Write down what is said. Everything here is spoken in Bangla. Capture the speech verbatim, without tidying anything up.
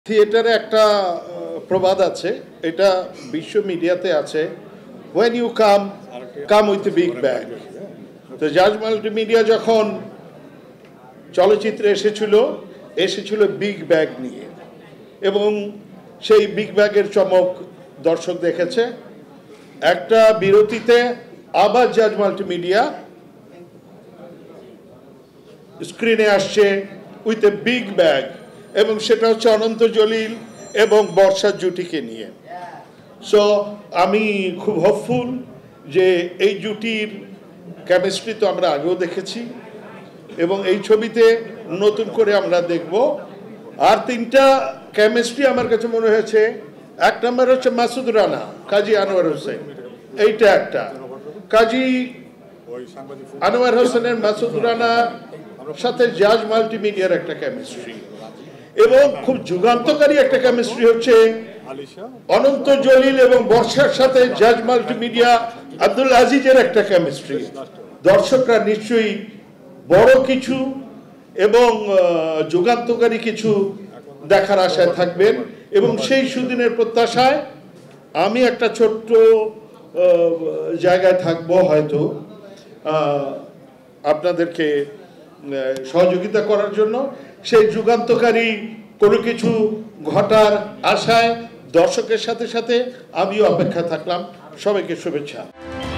থিয়েটারে একটা প্রবাদ আছে, এটা বিশ্ব মিডিয়াতে আছে, when you come come with a big bag। তো জাজ মাল্টিমিডিয়া যখন চলচ্চিত্রে এসেছিল এসেছিল বিগ ব্যাগ নিয়ে, এবং সেই বিগ ব্যাগের চমক দর্শক দেখেছে। একটা বিরতিতে আবার জাজ মাল্টিমিডিয়া স্ক্রিনে আসছে উইথ এ বিগ ব্যাগ, এবং সেটা হচ্ছে অনন্ত জলিল এবং বর্ষার জুটিকে নিয়ে। সো আমি খুব হোপফুল যে এই জুটির কেমিস্ট্রি তো আমরা আগেও দেখেছি, এবং এই ছবিতে নতুন করে আমরা দেখব। আর তিনটা কেমিস্ট্রি আমার কাছে মনে হয়েছে, এক নম্বর হচ্ছে মাসুদ রানা, কাজী আনোয়ার হোসেন, এইটা একটা। কাজী আনোয়ার হোসেনের মাসুদ রানার সাথে জাজ মাল্টিমিডিয়ার একটা কেমিস্ট্রি, এবং খুব যুগান্তকারী একটা কেমিস্ট্রি হচ্ছে অনন্ত জলিল এবং বর্ষার সাথে জাজ মাল্টিমিডিয়া আব্দুল আজিজের একটা কেমিস্ট্রি। দর্শকরা নিশ্চয়ই বড় কিছু এবং যুগান্তকারী কিছু দেখার আশায় থাকবেন, এবং সেই সুদিনের প্রত্যাশায় আমি একটা ছোট্ট জায়গায় থাকবো, হয়তো আপনাদেরকে সহযোগিতা করার জন্য। সেই যুগান্তকারী কোনো কিছু ঘটার আশায় দর্শকের সাথে সাথে আমিও অপেক্ষা থাকলাম। সবাইকে শুভেচ্ছা।